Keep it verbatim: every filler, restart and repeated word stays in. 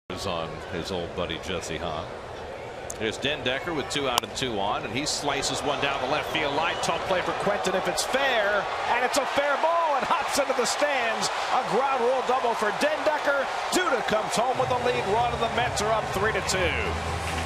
On his old buddy Jesse Hahn. There's Dekker with two out and two on, and he slices one down the left field line. Tough play for Quentin if it's fair, and it's a fair ball and hops into the stands. A ground rule double for Dekker. Duda comes home with the lead run, and the Mets are up three to two.